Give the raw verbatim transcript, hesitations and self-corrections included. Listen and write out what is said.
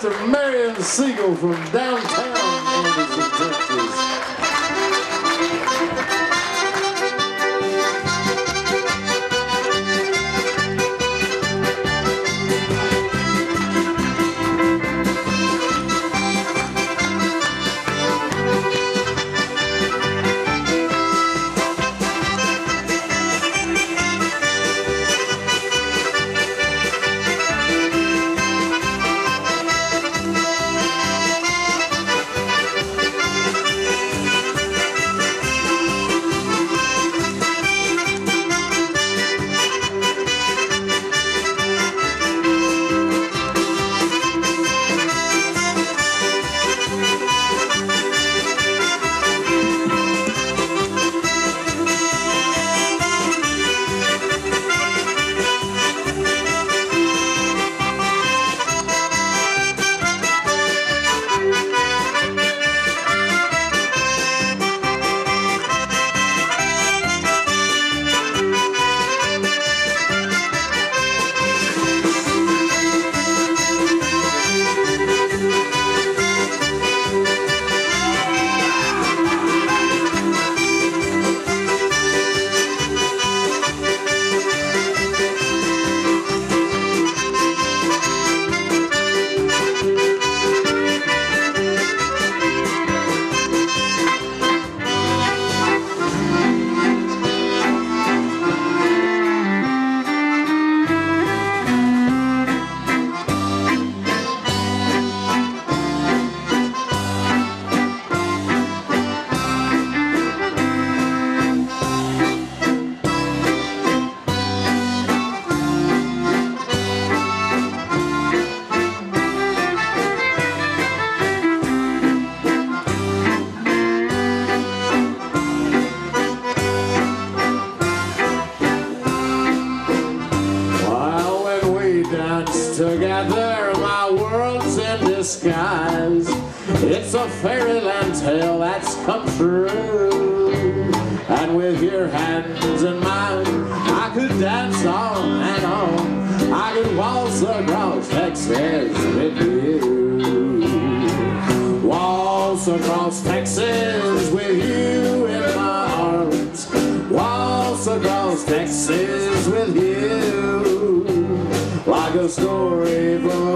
Mister Marion Seigel from downtown Anderson, Texas. Together, my world's in disguise. It's a fairyland tale that's come true. And with your hands in mine, I could dance on and on. I could waltz across Texas with you. Waltz across Texas with you in my arms. Waltz across Texas with you. Like a story from